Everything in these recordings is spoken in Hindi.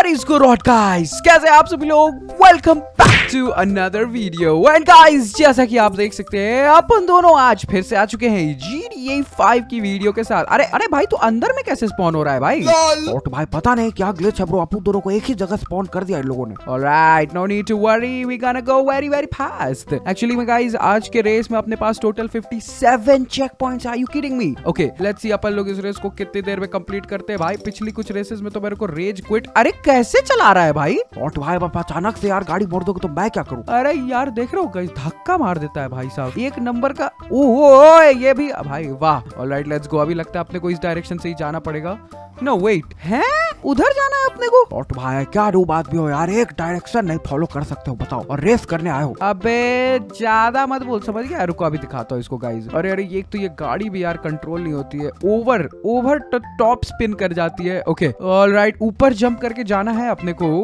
What is good guys? कैसे आप सभी लोग? Welcome back to another video. And guys, जैसा कि आप देख सकते हैं अपन दोनों आज फिर से आ चुके हैं GTA 5 की वीडियो के साथ। अरे भाई तू अंदर में कैसे स्पॉन हो रहा है भाई? और तो भाई पता नहीं क्या ग्लिच है ब्रो, अपन दोनों को एक ही जगह स्पॉन कर दिया इन लोगों ने। Alright, no need to worry, we gonna go very fast. Actually में guys आज के रेस में अपने पास total 57 check points. Are you kidding me? Okay, let's see अपन लोग इस रेस को कितनी देर में कंप्लीट करते हैं भाई। पिछली कुछ रेसेस में तो मेरे को रेज क्विट। अरे कैसे चला रहा है भाई? और तो भाई अब अचानक से यार गाड़ी मोड़ दोगे तो मैं क्या करूं? अरे यार देख रहे हो गाइस, धक्का मार देता है भाई साहब। एक नंबर का ओह ये भी भाई वाह। Alright let's go. अभी लगता है अपने को इस डायरेक्शन से ही जाना पड़ेगा। नो वेट, हैं उधर जाना है अपने को? और तो भाई क्या दो बात भी हो यार, एक डायरेक्शन नहीं फॉलो कर सकते हो बताओ, और रेस करने आए हो। अबे ज्यादा मत बोल, समझ गया? रुको अभी दिखाता हूँ इसको गाइस। अरे ये गाड़ी भी यार कंट्रोल नहीं होती है, ओवर टॉप स्पिन कर जाती है। ओके ऑलराइट, ऊपर जंप करके जाना है अपने को।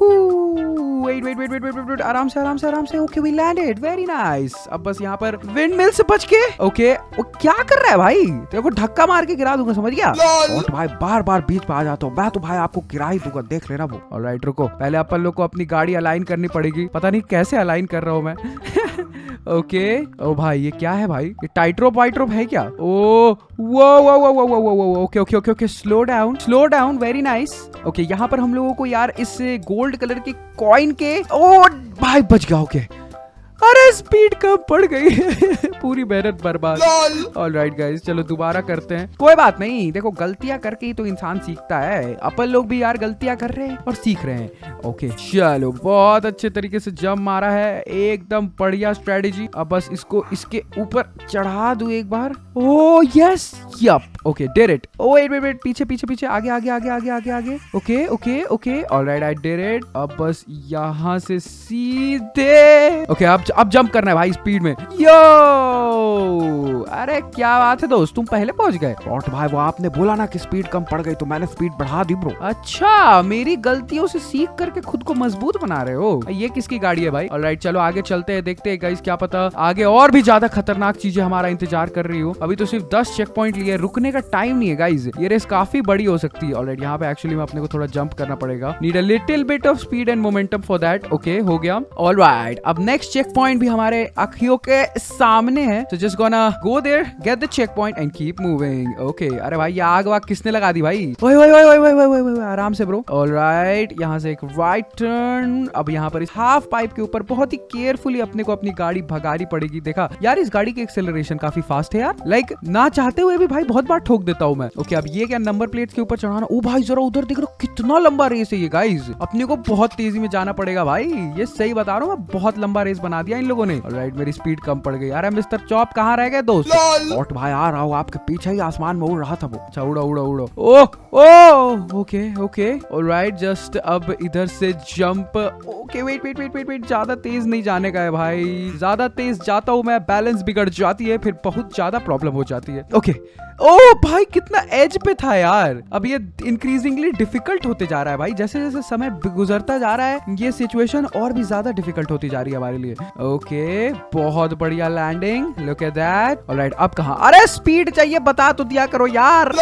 वेट आराम से। Okay we landed, very nice. अब बस यहाँ पर विंड मिल से बच के। ओके वो क्या कर रहा है भाई? तेरे को धक्का मार के गिरा दूंगा, समझ गया? और तो भाई बार बीच में आ जाता हूँ मैं, तो भाई आपको गिरा ही दूंगा, देख लेना वो। ऑलराइट रुको, पहले अपन लोग को अपनी गाड़ी अलाइन करनी पड़ेगी। पता नहीं कैसे अलाइन कर रहा हूँ मैं। ओके ओ भाई ये क्या है भाई? ये टाइट रोप है क्या? ओ वो okay slow down very nice. Okay यहाँ पर हम लोगों को यार इस गोल्ड कलर की कॉइन के ओ भाई बच गया। ओके अरे स्पीड कम पड़ गई है। पूरी मेहनत बर्बाद। ऑलराइट गाइस चलो दोबारा करते हैं। कोई बात नहीं, देखो गलतियां करके ही तो इंसान सीखता है। अपन लोग भी यार गलतियां कर रहे हैं और सीख रहे हैं। ओके चलो बहुत अच्छे तरीके से जंप मारा है, एकदम बढ़िया स्ट्रेटेजी। अब बस इसको इसके ऊपर चढ़ा दूं एक बार। Oh yes yup okay did it. Oh wait पीछे आगे। Okay alright I did it. अब बस यहाँ से सीधे ओके अब जंप करना है भाई स्पीड में। यो अरे क्या बात है दोस्त, तुम पहले पहुंच गए। और तो भाई वो आपने बोला ना कि स्पीड कम पड़ गई तो मैंने स्पीड बढ़ा दी ब्रो। अच्छा मेरी गलतियों से सीख करके खुद को मजबूत बना रहे हो। ये किसकी गाड़ी है भाई? ऑलराइट चलो आगे चलते हैं, देखते हैं गाइस, क्या पता आगे और भी ज्यादा खतरनाक चीजें हमारा इंतजार कर रही हो। अभी तो सिर्फ 10 चेक पॉइंट लिए, रुकने का टाइम नहीं है गाइस। ये रेस काफी बड़ी हो सकती है। ऑलराइट यहाँ पे एक्चुअली में अपने को थोड़ा जंप करना पड़ेगा। Need a little bit of speed and momentum for that. Okay हो गया। ऑलराइट अब नेक्स्ट चेक पॉइंट भी हमारे अखियों के सामने है। So just gonna go there, get the checkpoint and keep moving. Okay. अरे भाई ये आग वाग किसने लगा दी भाई? ओए आराम से ब्रो। ऑलराइट यहाँ से एक राइट टर्न। अब यहाँ पर इस हाफ पाइप के ऊपर बहुत ही केयरफुली अपने को अपनी गाड़ी भगानी पड़ेगी। देखा यार इस गाड़ी की एक्सेलरेशन काफी फास्ट है यार, लाइक ना चाहते हुए भी भाई बहुत बार ठोक देता हूँ मैं। ओके अब ये क्या नंबर प्लेट के ऊपर चढ़ाना। ओ भाई जरा उधर देख रहा हूँ, कितना लंबा रेस है ये गाइज। अपने को बहुत तेजी में जाना पड़ेगा भाई, ये सही बता रहा हूँ मैं, बहुत लंबा रेस बना दिया इन लोगों ने। ऑलराइट मेरी स्पीड कम पड़ गई। अरे मिस्टर चॉप कहाँ रह गए दोस्त? और तो भाई आ रहा हूँ, आपके पीछे ही आसमान में उड़ रहा था वो। अच्छा उड़ो। ओह ओके ऑलराइट जस्ट अब इधर से जंप। ओके वेट ज्यादा तेज नहीं जाने का है भाई, ज्यादा तेज जाता हूँ मैं बैलेंस बिगड़ जाती है, फिर बहुत ज्यादा प्रॉब्लम हो जाती है। ओके ओ भाई कितना एज पे था यार। अब ये इंक्रीजिंगली डिफिकल्ट होते जा रहा है भाई, जैसे जैसे समय गुजरता जा रहा है ये सिचुएशन और भी ज्यादा डिफिकल्ट होती जा रही है हमारे लिए। ओके बहुत बढ़िया landing, look at that. Alright अब कहाँ? अरे स्पीड चाहिए, बता तो दिया करो यार।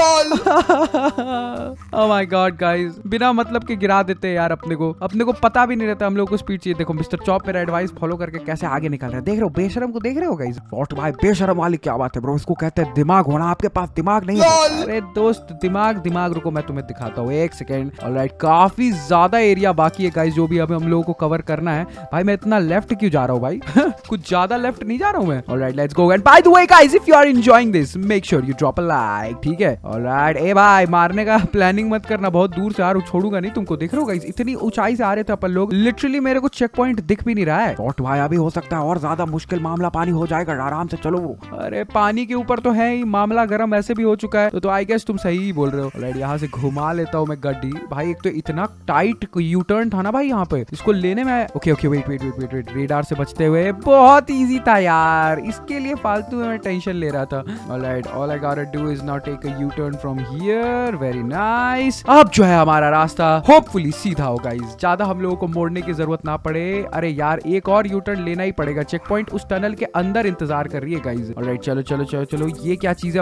ओह माय गॉड गाइस, बिना मतलब के गिरा देते हैं यार अपने को पता भी नहीं रहता हम लोग को स्पीड चाहिए। देखो मिस्टर चॉप मेरा एडवाइस फॉलो करके कैसे आगे निकल रहा है, देख रहे हो? बेशरम को देख रहे हो गाइस? और तो भाई बेशरम वाली क्या बात है ब्रो, इसको कहते हैं दिमाग होना। आपके पास दिमाग नहीं है। अरे दोस्त दिमाग रुको मैं तुम्हें दिखाता हूँ, एक सेकेंड। ऑलराइट काफी ज्यादा एरिया बाकी है गाइस जो भी अभी हम लोगों को कवर करना है। भाई मैं इतना लेफ्ट क्यों जा रहा हूँ भाई? कुछ ज्यादा लेफ्ट नहीं जा रहा हूँ मैं। Alright let's go and by the way guys if you are enjoying this make sure you drop a like, ठीक है? ऑलराइट ए भाई मारने का प्लानिंग मत करना, बहुत दूर से यार छोड़ूंगा नहीं तुमको। देख रहे हो गाइस इतनी ऊंचाई से आ रहे थे अपन लोग, लिटरली मेरे को चेक पॉइंट दिख भी नहीं रहा है। और भाई अभी हो सकता है और ज्यादा मुश्किल मामला, पानी हो जाएगा, आराम से चलो वो। अरे पानी के ऊपर तो है ही, मामला गर्म ऐसे भी हो चुका है, तो आई गेस तुम सही ही बोल रहे हो। ऑलराइट यहाँ से घुमा लेता हूँ मैं गाड़ी। भाई एक तो इतना टाइट यू टर्न था ना भाई यहाँ पे, इसको लेने में ओके वेट रेडार से बचते हुए बहुत इजी था यार, इसके लिए फालतू में टेंशन ले रहा था। Alright all I got to do is now take a U turn from here, very nice. अब जो है हमारा रास्ता होपफुली सीधा होगा, ज्यादा हम लोगों को मोड़ने की जरूरत ना पड़े। अरे यार एक और यू टर्न लेना ही पड़ेगा, चेक पॉइंट उस टनल के अंदर इंतजार कर रही है गाइस। ऑलराइट चलो ये क्या चीज है भाई? इसके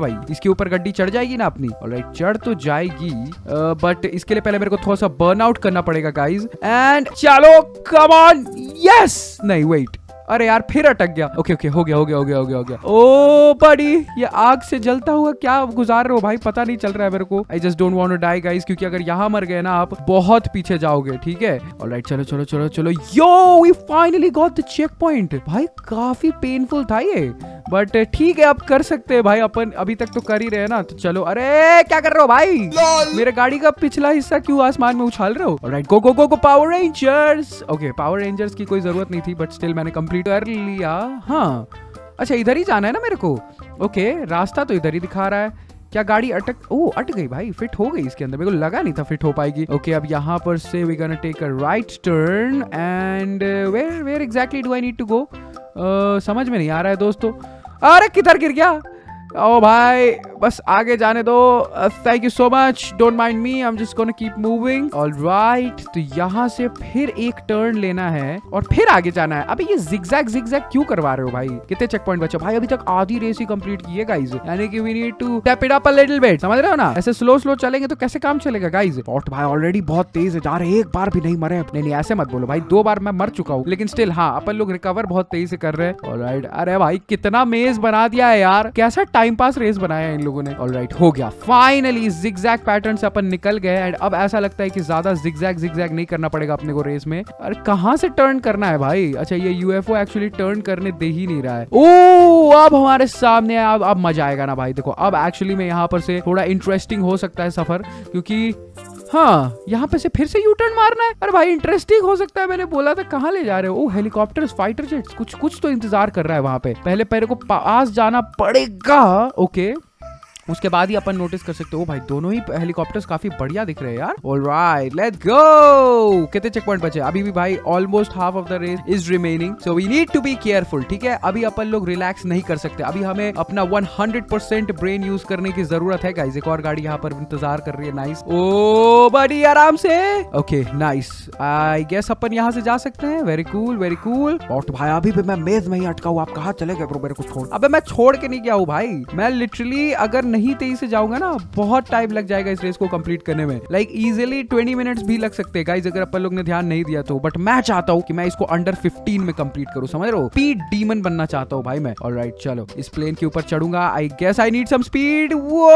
इसके ऊपर गड्डी चढ़ जाएगी ना अपनी? ऑलराइट, चढ़ तो जाएगी, बट इसके लिए पहले मेरे को थोड़ा सा बर्न आउट करना पड़ेगा गाइज। एंड चलो, कम ऑन, यस, नहीं वेट, अरे यार फिर अटक गया। ओके ओके, हो गया हो गया हो गया हो गया हो गया। ओ बड़ी, ये आग से जलता हुआ क्या गुजार रहे हो भाई, पता नहीं चल रहा है मेरे को। I just don't want to die guys, क्योंकि अगर यहाँ मर गए ना आप बहुत पीछे जाओगे, ठीक है? ऑलराइट, चलो चलो चलो चलो, yo we finally got the check point. भाई काफी पेनफुल था ये, बट ठीक है, अब कर सकते हैं भाई, अपन अभी तक तो कर ही रहे हैं ना। तो चलो, अरे क्या कर रहे हो भाई, मेरे गाड़ी का पिछला हिस्सा क्यों आसमान में उछाल रहे हो? Alright, go go go go power rangers. Okay, power rangers की कोई जरूरत नहीं थी, बट स्टिल मैंने कंप्लीट कर लिया। हाँ, अच्छा इधर ही जाना है ना मेरे को। ओके, रास्ता तो इधर ही दिखा रहा है। क्या गाड़ी अट गई भाई, फिट हो गई इसके अंदर, मेरे को लगा नहीं था फिट हो पाएगी। ओके, अब यहाँ पर से we gonna take a right turn and where exactly do I need to go, समझ में नहीं आ रहा है दोस्तों। अरे किधर गिर गया? ओ भाई, बस आगे जाने दो। Thank you so much, don't mind me, I am just gonna keep moving. Alright, तो यहाँ से फिर एक टर्न लेना है और फिर आगे जाना है। अबे ये जिगजैग क्यों करवा रहे हो भाई? कितने चेक पॉइंट बचे भाई? अभी तक आधी रेस ही कंप्लीट की है गाइज, यानी कि we need to step it up a little bit, समझ रहे हो ना? ऐसे स्लो स्लो चलेंगे तो कैसे काम चलेगा गाइज? और भाई ऑलरेडी बहुत तेज है, जा रहे, एक बार भी नहीं मरे। नहीं, ऐसे मत बोलो भाई, 2 बार मैं मर चुका हूँ, लेकिन स्टिल हाँ, अपन लोग रिकवर बहुत तेजी से कर रहे हैं। ऑलराइट, अरे भाई कितना मेज बना दिया है यार, कैसा टाइम पास रेस बनाया इन लोगों ने। ऑलराइट, हो गया फाइनली, जिगजैग पैटर्न से अपन निकल गए एंड अब ऐसा लगता है कि ज्यादा जिगजैग नहीं करना पड़ेगा अपने को रेस में। अरे कहां से टर्न करना है भाई? अच्छा, ये यूएफओ एक्चुअली टर्न करने दे ही नहीं रहा है। ओ, अब हमारे सामने अब मजा आएगा ना भाई। देखो, अब एक्चुअली में यहाँ पर से थोड़ा इंटरेस्टिंग हो सकता है सफर, क्योंकि हाँ, यहाँ पे से फिर से यू टर्न मारना है। अरे भाई इंटरेस्टिंग हो सकता है, मैंने बोला था। कहाँ ले जा रहे हो? ओ, हेलीकॉप्टर्स, फाइटर जेट्स, कुछ तो इंतजार कर रहा है वहां पे। पहले मेरे को पास जाना पड़ेगा। ओके, उसके बाद ही अपन नोटिस कर सकते हो। भाई दोनों ही हेलीकॉप्टर्स काफी बढ़िया दिख रहे हैं यार। Alright, let's go. कितने चेक पॉइंट बचे? अभी भी भाई almost half of the race is remaining, so we need to be careful, ठीक है? अभी अपन लोग रिलैक्स नहीं कर सकते, अभी हमें अपना 100% ब्रेन यूज करने की जरूरत है गाइस। एक और गाड़ी यहाँ पर इंतजार कर रही है। नाइस, ओ बड़ी आराम से। ओके नाइस, आई गेस अपन यहाँ से जा सकते हैं। Very cool very cool. और भाई अभी भी मैं मेज में ही अटका हूँ, आप कहाँ चले गए ब्रो? मेरे को छोड़। अबे मैं छोड़ के नहीं गया हूँ भाई, मैं लिटरली अगर नहीं तेजी से जाऊंगा ना, बहुत टाइम लग जाएगा इस रेस को कंप्लीट करने में। लाइक इजीली 20 मिनट्स भी लग सकते हैं गाइस, अगर अपन लोग ने ध्यान नहीं दिया तो। बट मैं चाहता हूँ कि मैं इसको अंडर 15 में कंप्लीट करूँ, समझ रहे हो? स्पीड डीमन बनना चाहता हूँ भाई मैं। ऑलराइट, चलो इस प्लेन के ऊपर चढ़ूंगा। I guess I need some speed.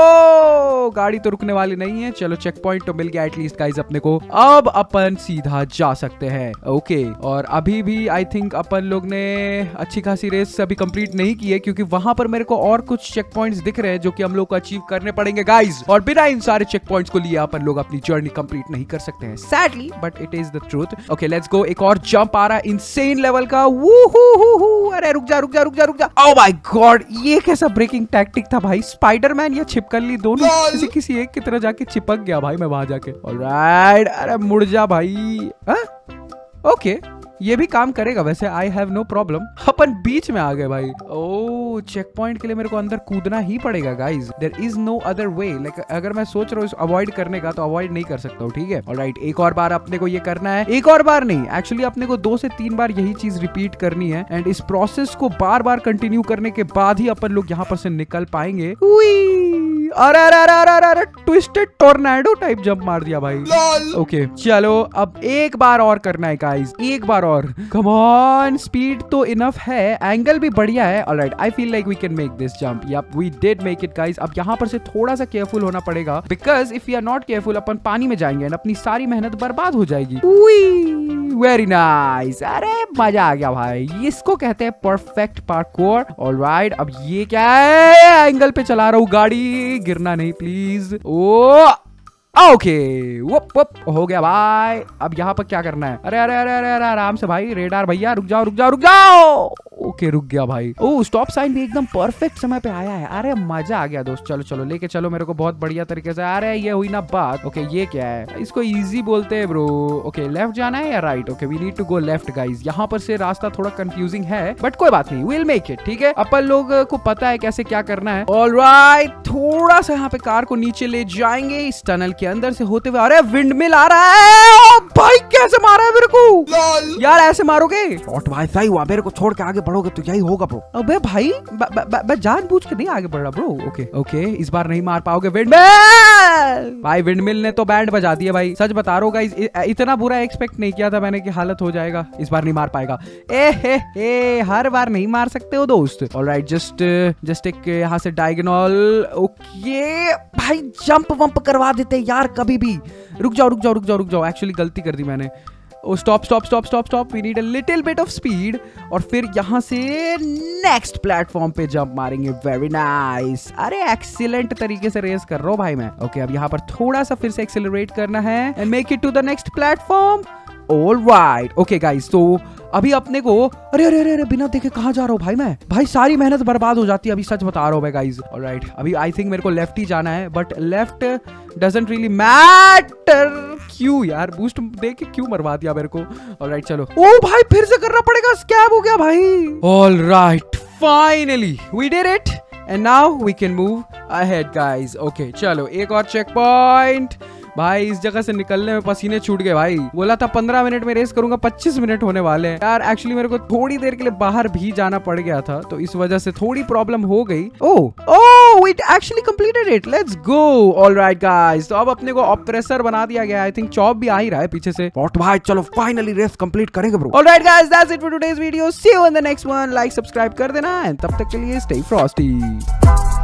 वो गाड़ी तो रुकने वाली नहीं है। चलो, चेक पॉइंट तो मिल गया एटलीस्ट गाइस अपने को। अब अपन सीधा जा सकते हैं। ओके, और अभी भी आई थिंक अपन लोग ने अच्छी खासी रेस अभी कंप्लीट नहीं की है, क्योंकि वहां पर मेरे को और कुछ चेक पॉइंट्स दिख रहे हैं जो कि हम लोग को अचीव करने पड़ेंगे गाइस। और बिना इन सारे चेक पॉइंट्स को लिए अपन लोग अपनी जर्नी कंप्लीट नहीं कर सकते हैं, sadly, but it is the truth. Okay, let's go. एक और जंप आ रहा है इनसेन लेवल का। अरे रुक जा रुक जा रुक जा रुक जा। ओह माय गॉड, ये कैसा ब्रेकिंग टैक्टिक था भाई? स्पाइडरमैन या छिपकली दोनों किसी एक की तरह जाके चिपक गया भाई मैं वहां जाके। ऑलराइट, अरे मुड़ जा भाई। ओके, ये भी काम करेगा वैसे, आई हैव नो प्रॉब्लम। अपन बीच में आ गए भाई। ओ, चेक पॉइंट के लिए मेरे को अंदर कूदना ही पड़ेगा guys, there is no other way. Like अगर मैं सोच रहा हूँ अवॉइड करने का तो अवॉइड नहीं कर सकता हूँ, ठीक है? ऑलराइट, एक और बार अपने को ये करना है। एक और बार नहीं, एक्चुअली अपने को 2 से 3 बार यही चीज रिपीट करनी है एंड इस प्रोसेस को बार बार कंटिन्यू करने के बाद ही अपन लोग यहाँ पर से निकल पाएंगे। अरे अरे अरे अरे अरे, ट्विस्टेड टोर्नेडो टाइप जंप मार दिया भाई। ओके, चलो अब एक बार और करना है गाइस, एक बार और। कम ऑन, स्पीड तो इनफ है, एंगल भी बढ़िया है। Alright, I feel like we can make this jump. Yup, we did make it guys. अब यहाँ पर से थोड़ा सा केयरफुल होना पड़ेगा, because if we are not careful अपन पानी में जाएंगे और अपनी सारी मेहनत बर्बाद हो जाएगी। वेरी नाइस, अरे मजा आ गया भाई, इसको कहते हैं परफेक्ट पार्कोर। ऑलराइट, अब ये क्या है? एंगल पे चला रहा हूँ गाड़ी, गिरना नहीं प्लीज। ओ ओके, वप हो गया भाई। अब यहाँ पर क्या करना है? अरे अरे अरे अरे अरे, आराम से भाई, रेडार भैया, रुक जाओ रुक जाओ रुक जाओ। ओके, रुक गया भाई। ओ, स्टॉप साइन भी एकदम परफेक्ट समय पे आया है। अरे मजा आ गया दोस्त। चलो चलो, लेके चलो मेरे को बहुत बढ़िया तरीके से। अरे ये हुई ना बात। ओके, ये क्या है? इसको इजी बोलते हैं ब्रो। ओके, लेफ्ट जाना है या right? Okay, we need to go left guys. यहाँ पर से रास्ता थोड़ा कंफ्यूजिंग है, बट कोई बात नहीं, विल मेक इट, ठीक है? अपन लोग को पता है कैसे क्या करना है। ऑलराइट, थोड़ा सा यहाँ पे कार को नीचे ले जाएंगे इस टनल के अंदर से होते हुए। अरे विंड मिल आ रहा है भाई कैसे मारा है मेरे को यार, ऐसे मारोगे? शॉट भाई सही हुआ, मेरे को छोड़ के आगे बढ़ोगे तो यही होगा ब्रो। अबे भाई मैं जानबूझ के नहीं आगे बढ़ रहा ब्रो। ओके ओके, इस बार नहीं मार पाओगे विंडमिल। भाई विंडमिल ने तो बैंड बजा दिया भाई, सच बता रहा हूँ गाइस, इतना बुरा एक्सपेक्ट नहीं किया था मैंने कि हालत हो जाएगा। इस बार नहीं मार पाएगा। ए हर बार नहीं मार सकते हो दोस्त। ऑलराइट, जस्ट एक यहाँ से डायगोनल। ओके भाई, जंप वंप करवा देते यार कभी भी। रुक जाओ, एक्चुअली गलती कर दी मैंने। Oh stop, we need a little bit of speed. और फिर यहाँ से नेक्स्ट प्लेटफॉर्म पे जंप मारेंगे। वेरी नाइस, अरे एक्सीलेंट तरीके से रेस कर रहा हूँ भाई मैं। ओके, अब यहाँ पर थोड़ा सा फिर से एक्सेलरेट करना है and make it to the next platform. Alright, okay guys, तो अभी अपने को अरे बिना देखे कहाँ जा रहा हूँ भाई मैं? भाई सारी मेहनत बर्बाद हो जाती है, अभी सच बता रहा हूँ मैं गाइस। ऑलराइट, अभी आई थिंक मेरे को लेफ्ट ही जाना है, but left doesn't really matter. क्यों यार, बूस्ट दे के क्यों मरवा दिया मेरे को? ऑलराइट चलो। ओ भाई फिर से करना पड़ेगा, स्कैम हो गया भाई। Alright, finally we did it and now we can move ahead guys. Okay चलो, एक और चेक पॉइंट। भाई इस जगह से निकलने में पसीने छूट गए भाई। बोला था 15 मिनट में रेस करूंगा, 25 मिनट होने वाले हैं यार। एक्चुअली मेरे को थोड़ी देर के लिए बाहर भी जाना पड़ गया था, तो इस वजह से थोड़ी प्रॉब्लम हो गई। Oh it actually completed it, let's go. Alright guys, तो अब अपने को ऑपरेसर बना दिया गया। आई थिंक चॉप भी आ ही रहा है पीछे से। शॉट भाई चलो फाइनली रेस कंप्लीट करेंगे bro. Alright guys, that's it for today's video. See you in the next one. Like subscribe कर देना, तब तक के लिए स्टे फ्रॉस्टी।